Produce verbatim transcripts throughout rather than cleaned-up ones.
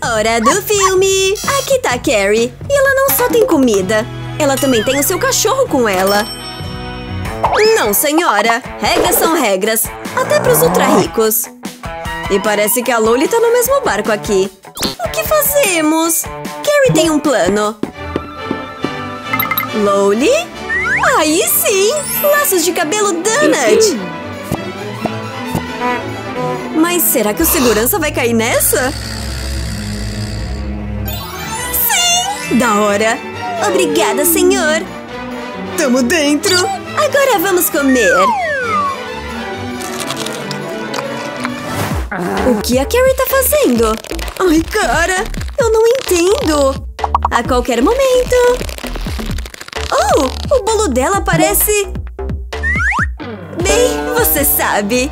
Hora do filme! Aqui tá a Carrie. E ela não só tem comida. Ela também tem o seu cachorro com ela. Não, senhora. Regras são regras. Até pros ultra-ricos. E parece que a Loli tá no mesmo barco aqui. O que fazemos? Carrie tem um plano. Loli? Aí sim! Laços de cabelo Donut! Mas será que o segurança vai cair nessa? Sim! Da hora! Obrigada, senhor! Tamo dentro! Agora vamos comer! O que a Carrie tá fazendo? Ai, cara! Eu não entendo! A qualquer momento! Oh! O bolo dela parece… Bem, você sabe!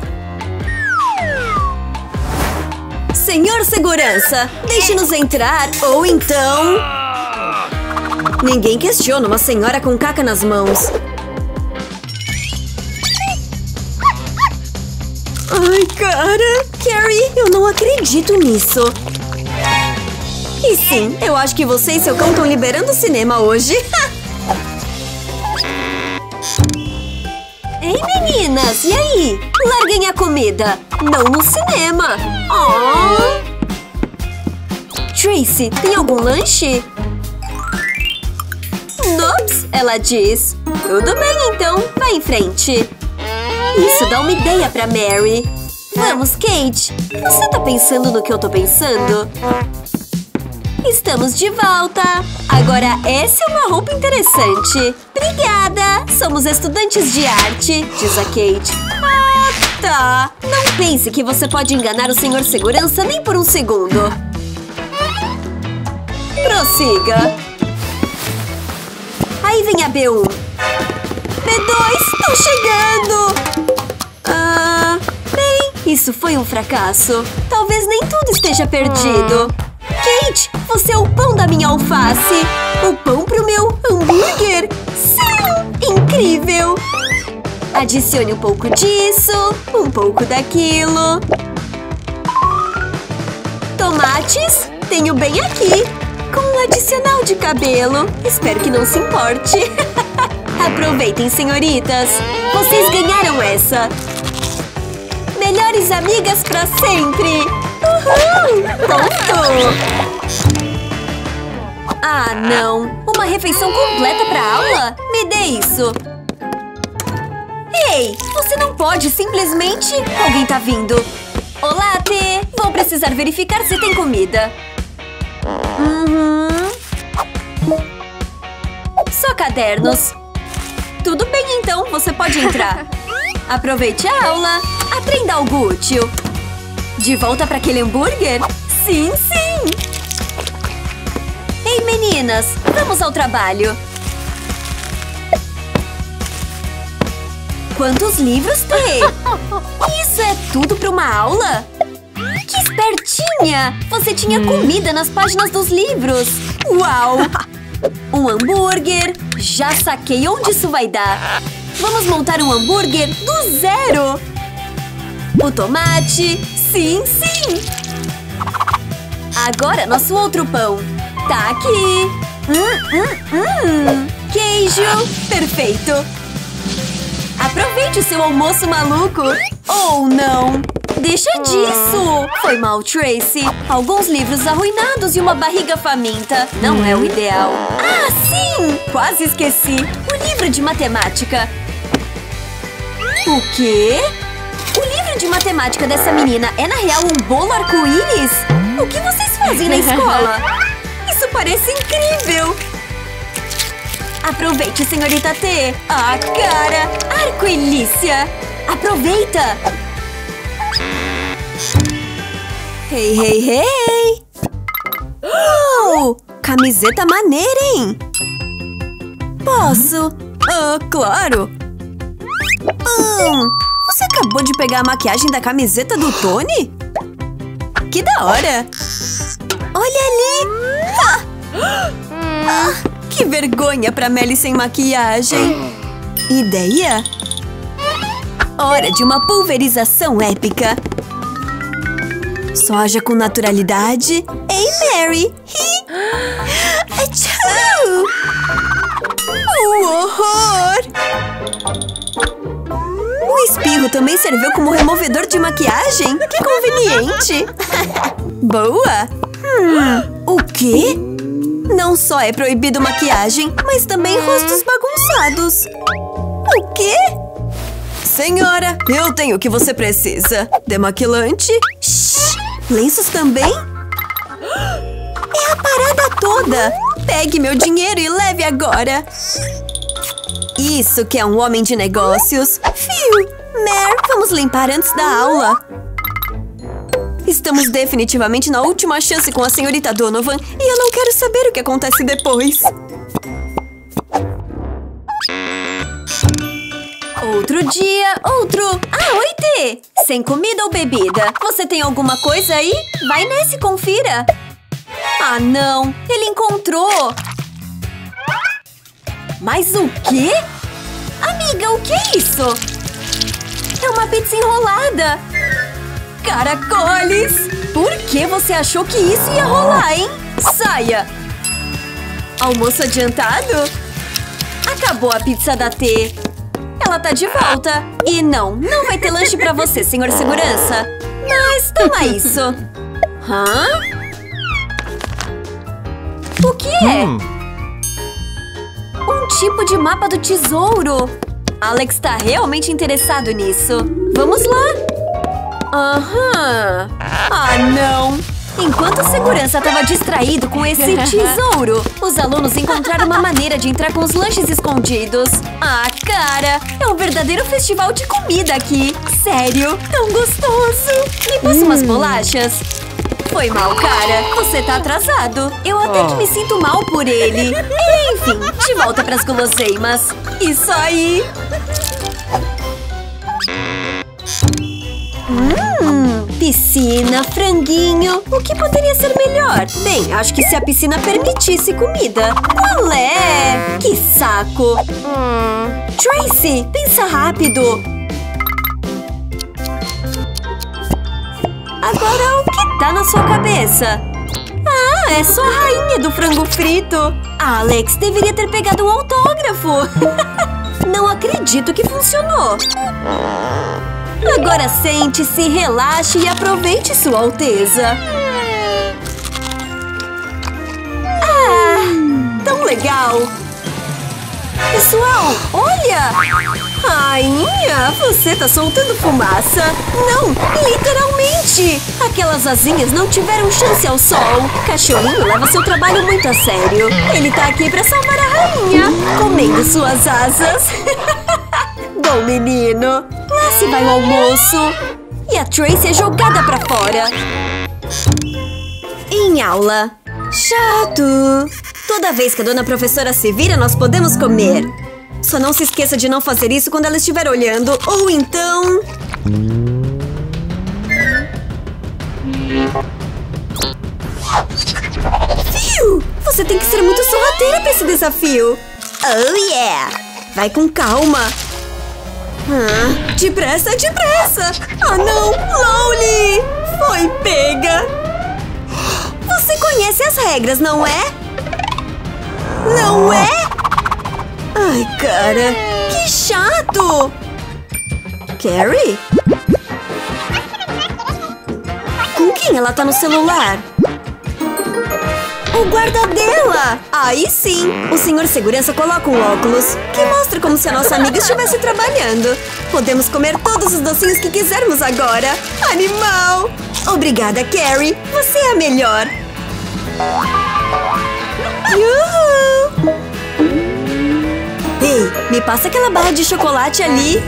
Senhor Segurança, deixe-nos entrar, ou então… Ninguém questiona uma senhora com caca nas mãos. Ai, cara! Carrie, eu não acredito nisso. E sim, eu acho que você e seu cão estão liberando o cinema hoje. Ei, meninas, e aí? Larguem a comida. Não no cinema. Oh. Tracy, tem algum lanche? Nops, ela diz. Tudo bem, então. Vai em frente. Isso dá uma ideia pra Mary. Vamos, Kate. Você tá pensando no que eu tô pensando? Estamos de volta. Agora essa é uma roupa interessante. Obrigada. Somos estudantes de arte, diz a Kate. Ah, tá. Não pense que você pode enganar o senhor segurança nem por um segundo. Prossiga. Aí vem a B um. B dois, tô chegando. Ah, bem, isso foi um fracasso. Talvez nem tudo esteja perdido. Kate, você é o pão da minha alface. O pão pro meu hambúrguer. Sim, incrível. Adicione um pouco disso, um pouco daquilo. Tomates, tenho bem aqui. Com um adicional de cabelo. Espero que não se importe. Aproveitem, senhoritas. Vocês ganharam essa. Melhores amigas pra sempre. Uhul! Ponto! Ah, não! Uma refeição completa pra aula? Me dê isso! Ei! Você não pode simplesmente… Alguém tá vindo! Olá, T! Vou precisar verificar se tem comida. Uhum. Só cadernos. Tudo bem, então. Você pode entrar. Aproveite a aula. Aprenda algo útil. De volta para aquele hambúrguer? Sim, sim! Ei, meninas! Vamos ao trabalho! Quantos livros tem? Isso é tudo para uma aula? Que espertinha! Você tinha comida nas páginas dos livros! Uau! Um hambúrguer! Já saquei onde isso vai dar! Vamos montar um hambúrguer do zero! O tomate… Sim, sim! Agora nosso outro pão. Tá aqui. Hum, hum, hum. Queijo. Perfeito. Aproveite o seu almoço maluco. Ou não. Deixa disso. Foi mal, Tracy. Alguns livros arruinados e uma barriga faminta. Não é o ideal. Ah, sim! Quase esqueci. O livro de matemática. O quê? O livro de matemática dessa menina é, na real, um bolo arco-íris? O que vocês fazem na escola? Isso parece incrível! Aproveite, senhorita T! Ah, cara! Arco-ilícia! Aproveita! Hey, hey, hey! Oh! Camiseta maneira, hein? Posso? Ah, claro! Hum, você acabou de pegar a maquiagem da camiseta do Tony? Que da hora! Olha ali! Ah! Ah, que vergonha pra Melly sem maquiagem! Ideia? Hora de uma pulverização épica! Só haja com naturalidade. Ei, Mary! Achoo! O horror! O espirro também serviu como removedor de maquiagem? Que conveniente! Boa! Hum, o quê? Não só é proibido maquiagem, mas também rostos bagunçados. O quê? Senhora, eu tenho o que você precisa. Demaquilante? Shhh, lenços também? É a parada toda! Pegue meu dinheiro e leve agora! Isso que é um homem de negócios! Fio! Mer, vamos limpar antes da aula! Estamos definitivamente na última chance com a senhorita Donovan e eu não quero saber o que acontece depois! Outro dia, outro... Ah, oi, T! Sem comida ou bebida? Você tem alguma coisa aí? Vai nesse, confira! Ah, não! Ele encontrou! Mas o quê? Amiga, o que é isso? É uma pizza enrolada! Caracoles! Por que você achou que isso ia rolar, hein? Saia! Almoço adiantado? Acabou a pizza da T. Ela tá de volta. E não, não vai ter lanche pra você, senhor segurança. Mas toma isso. Hã? O que é? Hum. Um tipo de mapa do tesouro. Alex tá realmente interessado nisso. Vamos lá. Aham. Ah, não. Enquanto o segurança estava distraído com esse tesouro, os alunos encontraram uma maneira de entrar com os lanches escondidos. Ah, cara! É um verdadeiro festival de comida aqui. Sério, tão gostoso. Me passa umas bolachas. Foi mal, cara. Você tá atrasado. Eu até que me sinto mal por ele. Enfim, de volta pras guloseimas. Isso aí! Hum, piscina, franguinho. O que poderia ser melhor? Bem, acho que se a piscina permitisse comida. Qual é? Que saco! Hum. Tracy, pensa rápido. Agora, o que tá na sua cabeça? Ah, é só a rainha do frango frito. Alex deveria ter pegado um autógrafo. Não acredito que funcionou. Agora sente-se, relaxe e aproveite Sua Alteza. Ah, tão legal! Pessoal, olha! Rainha, você tá soltando fumaça? Não, literalmente! Aquelas asinhas não tiveram chance ao sol. Cachorrinho leva seu trabalho muito a sério. Ele tá aqui pra salvar a rainha, comendo suas asas. Bom menino, lá se vai o almoço. E a Tracy é jogada pra fora. Em aula. Chato. Toda vez que a dona professora se vira, nós podemos comer. Só não se esqueça de não fazer isso quando ela estiver olhando. Ou então... Fio! Você tem que ser muito sorrateira pra esse desafio. Oh, yeah! Vai com calma. Ah, depressa, depressa! Ah, não! Lowly! Foi pega! Você conhece as regras, não é? Não é? Ai, cara! Que chato! Carrie? Com quem ela tá no celular? O guarda dela! Aí sim! O senhor segurança coloca um óculos, que mostra como se a nossa amiga estivesse trabalhando. Podemos comer todos os docinhos que quisermos agora. Animal! Obrigada, Carrie! Você é a melhor! Uhul! Ei, me passa aquela barra de chocolate ali.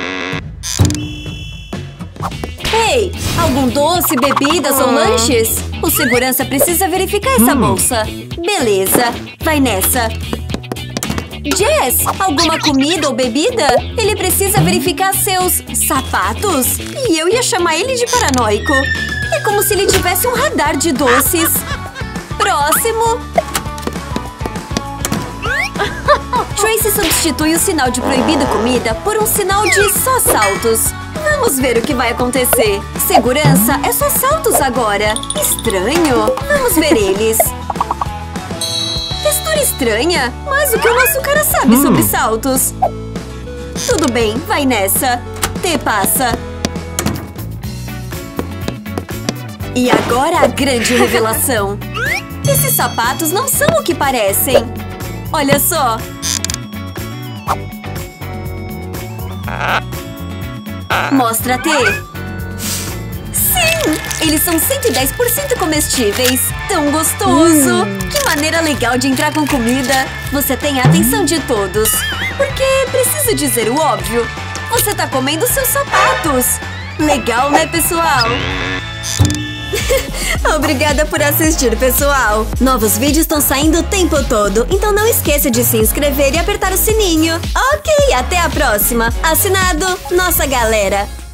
Ei, algum doce, bebidas ou lanches? O segurança precisa verificar essa bolsa. Beleza, vai nessa. Jess, alguma comida ou bebida? Ele precisa verificar seus sapatos. E eu ia chamar ele de paranoico. É como se ele tivesse um radar de doces. Próximo. Tracy substitui o sinal de proibido comida por um sinal de só saltos. Vamos ver o que vai acontecer. Segurança, é só saltos agora. Estranho. Vamos ver eles. Textura estranha, mas o que o nosso cara sabe hum. sobre saltos? Tudo bem, vai nessa. T passa. E agora a grande revelação. Esses sapatos não são o que parecem. Olha só. Mostra T. Sim! Eles são cento e dez por cento comestíveis. Tão gostoso! Hum. Que maneira legal de entrar com comida. Você tem a atenção de todos. Porque preciso dizer o óbvio. Você tá comendo seus sapatos. Legal, né, pessoal? Obrigada por assistir, pessoal! Novos vídeos estão saindo o tempo todo, então não esqueça de se inscrever e apertar o sininho. Ok, até a próxima! Assinado, Nossa Galera!